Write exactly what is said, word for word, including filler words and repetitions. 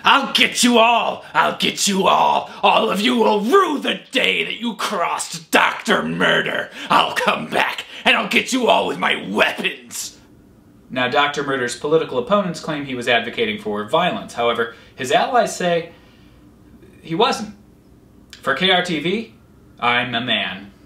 I'll get you all! I'll get you all! All of you will rue the day that you crossed Doctor Murder! I'll come back, and I'll get you all with my weapons! Now, Doctor Murder's political opponents claim he was advocating for violence. However, his allies say he wasn't. For K R T V, I'm a man.